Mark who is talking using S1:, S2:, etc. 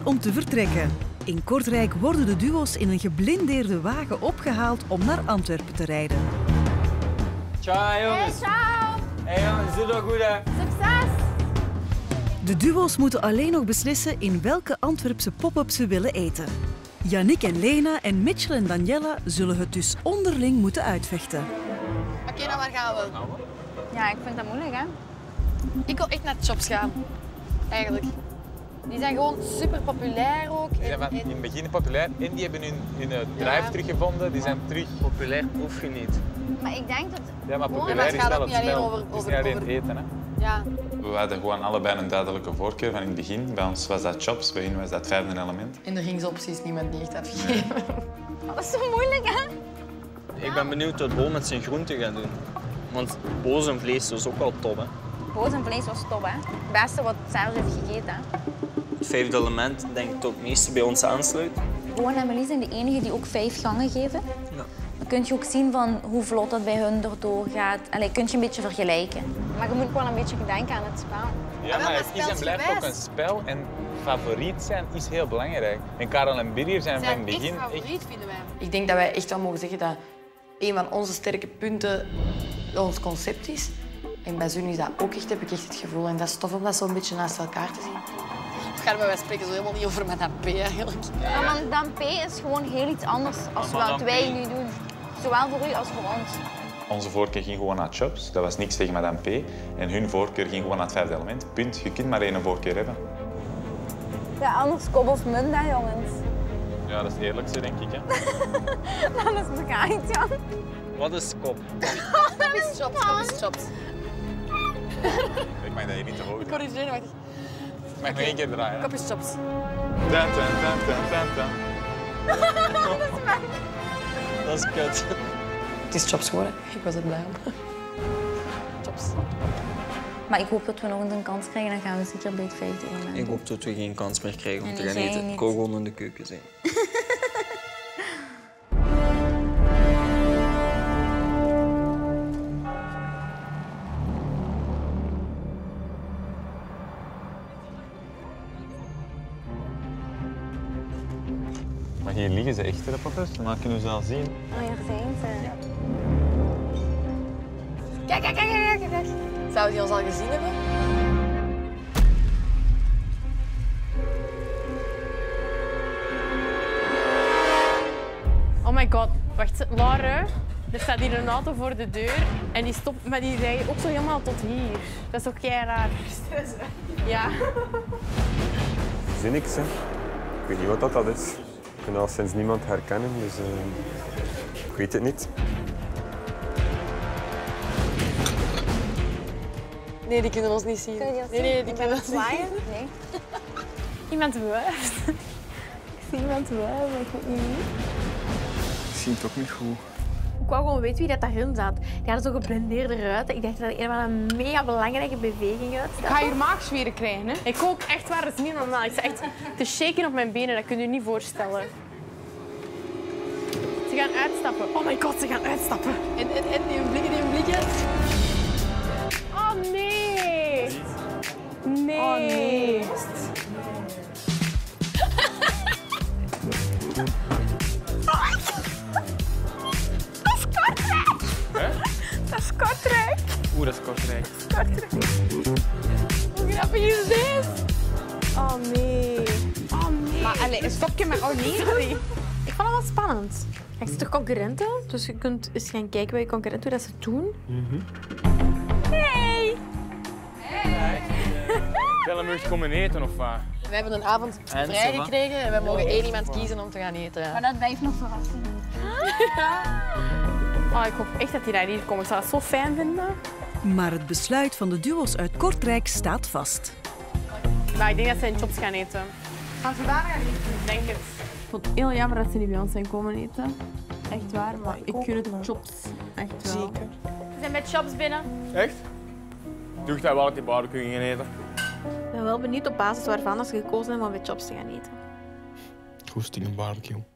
S1: Tijd om te vertrekken. In Kortrijk worden de duo's in een geblindeerde wagen opgehaald om naar Antwerpen te rijden.
S2: Ciao jongens.
S3: Hey, ciao.
S2: Hey jongens, doe dat goed hè.
S3: Succes.
S1: De duo's moeten alleen nog beslissen in welke Antwerpse pop-up ze willen eten. Yannick en Lena en Mitchell en Daniela zullen het dus onderling moeten uitvechten.
S3: Oké, nou waar gaan we?
S4: Ja, ik vind dat moeilijk, hè?
S3: Ik wil echt naar Chops gaan, eigenlijk. Die zijn gewoon super populair ook.
S5: Die zijn in het begin populair en die hebben hun drive teruggevonden. Die zijn terug
S2: Populair hoef je niet.
S4: Maar ik denk dat...
S5: Ja, maar
S3: maar
S5: populair
S3: het
S5: is
S3: gaat
S5: wel
S3: ook
S5: het
S3: niet alleen
S5: spel.
S3: over-
S5: Het is
S3: over-
S5: niet alleen
S3: over-
S5: het eten. Hè.
S3: Ja.
S5: We hadden gewoon allebei een duidelijke voorkeur van in het begin. Bij ons was dat Chops, bij hen was dat het vijfde element.
S6: In de ringsopties niemand niet echt afgegeven.
S4: Dat is zo moeilijk, hè?
S2: Ik ben benieuwd wat Bo met zijn groenten gaat doen. Want boos en vlees is ook wel top, hè.
S4: Boos en vlees was top, hè? Het beste wat Serge heeft gegeten, hè?
S2: Het vijfde element denk ik dat het meeste bij ons aansluit.
S4: Bo en Emily zijn de enigen die ook 5 gangen geven.
S2: Ja.
S4: Dan kun je ook zien van hoe vlot dat bij hun erdoor gaat. Allee, kun je een beetje vergelijken. Maar je moet ook wel een beetje denken aan het spel.
S5: Ja, maar het is en blijft ook
S3: spelsgewijs.
S5: een spel en favoriet zijn is heel belangrijk. En Karel en Birger zijn van
S3: Zijn
S5: het
S3: echt
S5: begin
S3: favoriet, vinden wij.
S6: Ik denk dat wij echt wel mogen zeggen dat een van onze sterke punten ons concept is. En bij Zun is dat ook echt, heb ik echt het gevoel. En dat is tof om dat zo een beetje naast elkaar te zien.
S3: Het gaat bij wij spreken zo helemaal niet over Madame P eigenlijk.
S4: Ja, want dan P is gewoon heel iets anders als wat
S2: Madame
S4: wij
S2: P.
S4: nu doen. Zowel voor u als voor ons.
S5: Onze voorkeur ging gewoon naar Chops. Dat was niks tegen Madame P. En hun voorkeur ging gewoon naar het vijfde element. Punt. Je kunt maar één voorkeur hebben.
S4: Ja, anders kop of munt, hè, jongens.
S5: Ja, dat is het eerlijkste, denk ik. Hè.
S4: Dan is het gehakt, Jan.
S2: Wat is kop?
S3: Kop is Chops, kop is Chops.
S5: Ik mag dat hier niet te hoog.
S3: Corrigeer, wacht.
S5: Ik mag nog één keer draaien. hè.
S3: Kop is Chops.
S5: Tan, tan, tan, tan, tan, tan.
S2: Dat is kut.
S6: Het is Chops geworden. Ik was er blij om.
S3: Chops.
S4: Maar ik hoop dat we nog een kans krijgen, dan gaan we zeker bij het 5e element.
S2: Ik hoop dat we geen kans meer krijgen om
S4: En
S2: te
S4: die
S2: gaan
S4: zijn
S2: eten.
S4: niet.
S2: Ik wil gewoon in de keuken zijn.
S5: Maar hier liggen ze echt, de poppers. Dan kunnen we ze al zien.
S4: Oh, hier zijn ze.
S3: Kijk, kijk, kijk, kijk, kijk, kijk. Zouden die ons al gezien hebben?
S7: Oh my god, wacht, Laura, er staat hier een auto voor de deur en die stopt, maar die rijdt ook zo helemaal tot hier. Dat is ook kei raar. Ja.
S8: Zinnix, hè. Ik weet niet wat dat is. Ik kan al sinds niemand herkennen, dus ik weet het niet.
S3: Nee, die kunnen ons niet zien. Nee, die kunnen ons niet zien.
S4: Nee.
S7: Iemand wuift. Ik zie iemand wuiven, maar ik weet niet wie.
S8: Ik zie het ook niet goed.
S7: Ik wou gewoon weten wie dat daarin zat. Die hadden zo geblendeerde ruiten. Ik dacht dat het een van een mega belangrijke beweging uit.
S9: Ik ga hier maagzweren krijgen, hè?
S7: Ik ook, echt waar, dat is niet normaal. Ik sta echt te shaken op mijn benen, dat kun je je niet voorstellen. Ze gaan uitstappen. Oh my god, ze gaan uitstappen.
S3: En die blikken.
S7: Oh nee! Nee!
S9: Oh nee.
S7: Dat is Kortrijk!
S5: Oeh, dat is Kortrijk.
S7: Hoe grappig is dit? Oh nee. Oh nee.
S9: Maar allee, een stokje met... Oh nee.
S7: Sorry. Ik vond het wel spannend. Je ziet toch concurrenten? Dus je kunt eens gaan kijken bij je concurrenten hoe dat ze het doen. Hey!
S10: Willem, moet je komen eten of wat?
S3: We hebben een avond
S2: En,
S3: vrij
S2: Sava?
S3: gekregen en wij mogen één iemand kiezen om te gaan eten.
S4: Maar dat blijft nog verrassend.
S7: Oh, ik hoop echt dat die daar hier komen. Ik zou dat zo fijn vinden.
S1: Maar het besluit van de duo's uit Kortrijk staat vast.
S7: Maar ik denk dat ze in Chops gaan eten.
S9: Gaan ze daar gaan eten?
S7: Ik denk het. Ik vond het heel jammer dat ze niet bij ons zijn komen eten. Echt waar, maar ik gun het Chops. Echt wel.
S9: Zeker.
S7: We zijn bij Chops binnen.
S10: Echt? Doe ik dat wel dat die barbecue ging eten?
S7: Ik ben wel benieuwd op basis waarvan ze gekozen hebben om bij Chops te gaan eten.
S8: Goesting een barbecue.